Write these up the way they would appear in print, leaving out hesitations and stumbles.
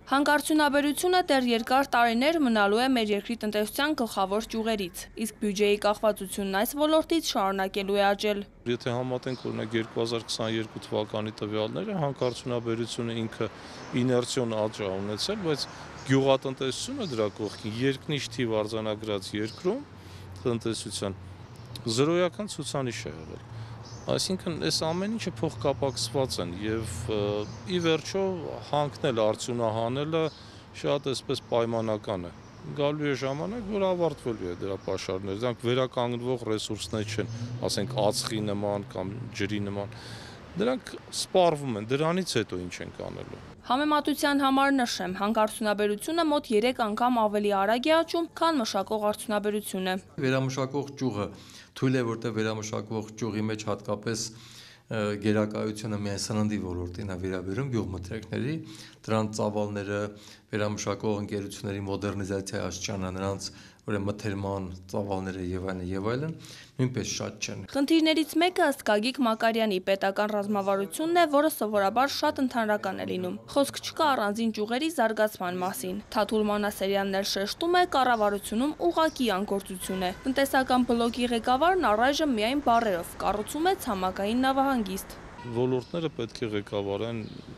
Հանքարդյունաբերությունը դեռ երկար տարիներ մնալու է մեր երկրի տնտեսության գլխավոր ճյուղերից, իսկ բյուջեի կախվածությունն այս ոլորտից շարունակելու է աճել։ Եթե համատենք օրինակ 2022 թվականի տվյալները, հանքարդյունաբերությունը ինքը իներցիոն աճ է ունեցել, բայց գյուղատնտեսությունը դրա կողքին երկնիշ թիվ արձանագրած երկրում տնտեսության զրոյական ցուցանիշ է եղել։ Այսինքն այս ամեն ինչը փոխկապակցված են եւ ի վերջո հանքնել արդյունահանելը շատ էսպես պայմանական է։ Գալու է ժամանակ, որ ավարտվելու է դրա պաշարները, դրանք վերականգնվող ռեսուրսներ չեն, ասենք ածխի նման կամ ջրի նման։ Դրանք սպառվում են, դրանից հետո ինչ ենք անելու։ Համեմատության համար նշեմ, հանքարդյունաբերությունը մոտ 3 անգամ ավելի արագ է աճում, քան մշակող արդյունաբերությունը։ Վերամշակող ճյուղը թույլ է, որտեղ վերամշակող ճյուղի մեջ հատկապես գերակայությունը միայն սննդի ոլորտին է վերաբերում գյուղմթերքների, դրանց ծավալները վերամշակող ընկերությունների մոդեռնիզացիայի աստիճանը, նրանց մթերման ծավալները եւ այլն նույնպես շատ չեն։ Խնդիրներից մեկը ըստ Գագիկ Մակարյանի պետական ռազմավարությունն է, որը սովորաբար շատ ընդհանրական է լինում։ Խոսք չկա առանձին ճյուղերի զարգացման մասին։ Թաթուլ Մանասերյանն էլ շեշտում է, կառավարությունում ուղղակի անգործություն է։ Տնտեսական բլոկի ղեկավարն առայժմ միայն բառերով կառուցում է ցամաքային նավահանգիստ։ Ոլորտները պետք է ղեկավարեն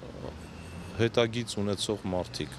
հետագիծ ունեցող մարդիկ,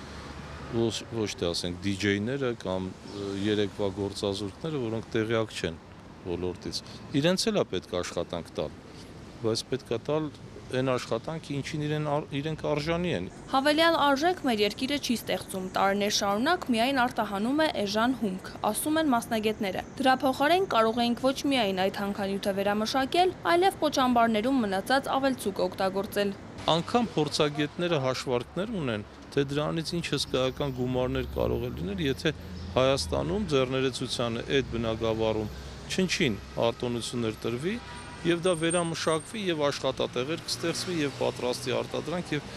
ոչ թե ասենք DJ-ները կամ երեկվա գործազուրկները, որոնք տեղյակ չեն ոլորտից։ Իրենց էլ է պետք աշխատանք տալ, բայց պետք է տալ այն աշխատանքը, ինչին իրենք արժանի են։ Հավելյալ արժեք մեր երկիրը չի ստեղծում, տարիներ շարունակ միայն արտահանում է էժան հումք, ասում են մասնագետները։ Դրա փոխարեն կարող էինք ոչ միայն այդ հանքանյութը վերամշակել, այլև պոչամբարներում մնացած ավելցուկ օգտագործել։ Անգամ փորձագետները հաշվարկներ ունեն, թե դրանից ինչ հսկայական գումարներ կարող է լինել, եթե Հայաստանում ձեռներեցությանը այդ բնագավառում չնչին արտոնություններ տրվի եւ դա վերամշակվի եւ աշխատատեղեր կստեղծվի եւ պատրաստի արտադրանք եւ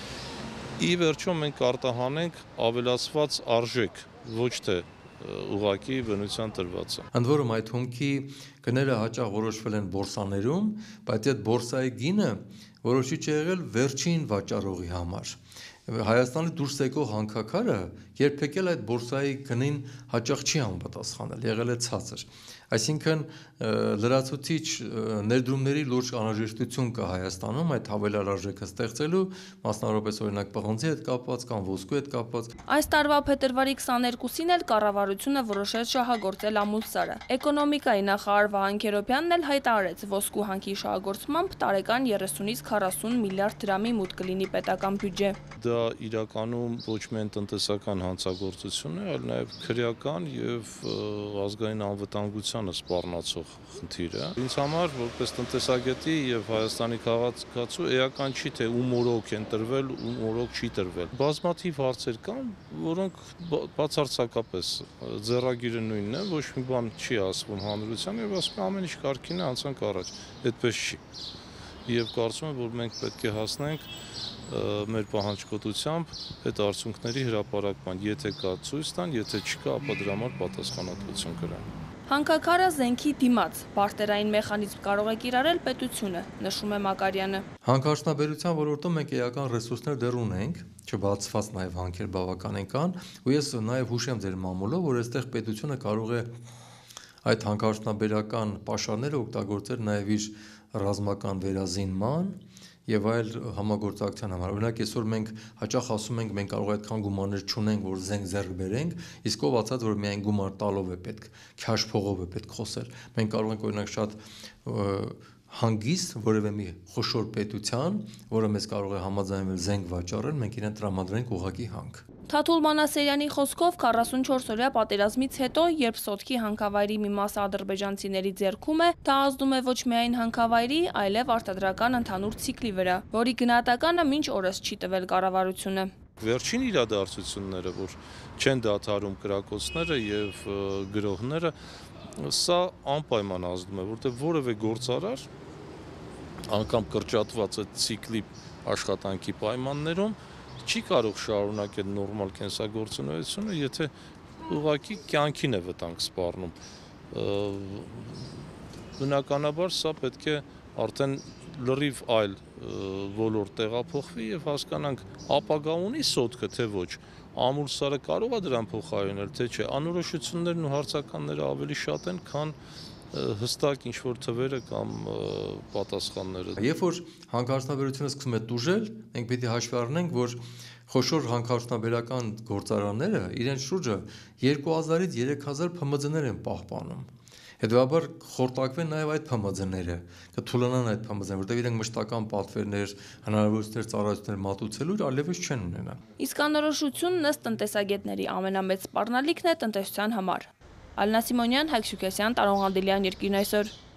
ի վերջո մենք արտահանենք ավելացված արժեք, ոչ թե ուղղակի բնության տրվածը։ Ընդ որում այդ հումքի գները հաճախ որոշվել են բորսաներում, բայց այդ բորսայի գինը որոշիչ է եղել վերջին վաճառողի համար։ Հայաստանի դուրս եկող հանքաքարը երբեք էլ այդ բորսայի գնին հաճախ չի համապատասխանել, եղել է ցածր։ Այսինքն լրացուցիչ ներդրումների լուրջ անհրաժեշտություն կա Հայաստանում այդ հավելյալ արժեքը ստեղծելու, մասնավորապես օրինակ պղնձի հետ կապված կամ ոսկու հետ կապված։ Այս տարվա փետրվարի 22-ին էլ կառավարությունը որոշեց շահագործել ամուլսարը։ Էկոնոմիկայի նախարար Վահան Քերոբյանն էլ հայտարարեց, ոսկու հանքի շահագործմամբ տարեկան 30-ից 40 միլիարդ դրամի մուտք կլինի պետական բյուջե։ Դա իրականում ոչ միայն տնտեսական հանցագործություն է, այլ նաև քրեական եւ ազգային անվտանգությանը սպառնացող խնդիր է։ Ինձ համար որպես տնտեսագետի եւ Հայաստանի քաղաքացու էական չի, թե ում օրոք են տրվել, ում օրոք չի տրվել։ Բազմաթիվ հարցեր կան, որոնք բացարձակապես ձեռագիրը նույնն է, ոչ մի բան չի ասվում հանրության եւ ասում ամեն ինչ կարգին է, անցանք առաջ։ Այդպես չի։ Եվ կարծում եմ, որ մենք պետք է հասնենք մեր պահանջկոտությամբ այդ արդյունքների հրապարակման, եթե կա ցույց տան, եթե չկա, ապա դրա համար պատասխանատվություն կրեն։ Հանքաքարը զենքի դիմաց, բարտերային մեխանիզմ կարող է կիրառել պետությունը, նշում է Մակարյանը։ Հանքարդյունաբերության ոլորտում մենք էական ռեսուրսներ դեռ ունենք, չբացված նաև հանքեր բավականին կան, ու ես նաև հուշեմ ձեր մամուլով, որ այստեղ պետությունը կարող է այդ հանքարդյունաբերական պաշարները օգտագործել նաև իր ռազմական վերազինման եւ այլ համագործակցության համար։ Օրինակ այսօր մենք հաճախ ասում ենք, մենք կարող է այդքան գումարներ չունենք, որ զենք ձեռք բերենք, իսկ ով ասած, որ միայն գումար տալով է պետք, քաշ փողով է պետք խոսել։ Մենք կարող ենք օրինակ շատ հանգիստ որևէ մի խոշոր պետության, որը մեզ կարող է համաձայնվել զենք վաճառել, մենք իրեն տրամադրենք ուղղակի հանք։ Թաթուլ Մանասերյանի խոսքով 44-օրյա պատերազմից հետո, երբ Սոտքի հանքավայրի մի մասը ադրբեջանցիների ձեռքում է, դա ազդում է ոչ միայն հանքավայրի, այլև արտադրական ընդհանուր ցիկլի վրա, որի գնահատականը մինչ օրս չի տվել կառավարությունը։ Վերջին իրադարձությունները, որ չեն դադարում կրակոցները եւ գրողները, սա անպայման ազդում է, որտեղ որևէ գործարար անգամ կրճատված այդ ցիկլի աշխատանքի պայմաններում չի կարող շարունակել նորմալ կենսագործունեությունը, եթե ուղղակի կյանքին է վտանգ սպառնում։ Բնականաբար սա պետք է արդեն լրիվ այլ ոլորտ տեղափոխվի եւ հասկանանք ապագա ունի սոտքը թե ոչ, ամուլսարը կարող է դրան փոխարինել, թե չէ, անորոշություններն ու հարցականները ավելի շատ են, քան հստակ ինչ-որ թվերը կամ պատասխանները։ Երբ որ հանքարդյունաբերությունը սկսում է տուժել, մենք պիտի հաշվի առնենք, որ խոշոր հանքարդյունաբերական գործարանները իրենց շուրջը 2000-ից 3000 ՓՄԶ-ներ են պահպանում։ Հետևաբար խորտակվեն նաև այդ ՓՄԶ-ները, կթուլանան այդ ՓՄԶ-ները, որտեղ իրենք մշտական պատվերներ, հնարավորություններ, ծառայություններ մատուցելու այլևս չեն ունենա։ Իսկ անորոշությունն ըստ տնտեսագետների ամենամեծ սպառնալիքն է տնտեսության համար։ Ալինա Սիմոնյան, Հայկ Շուկեսյան, Տարոն Ղանդիլյան, Երկիրն այսօր։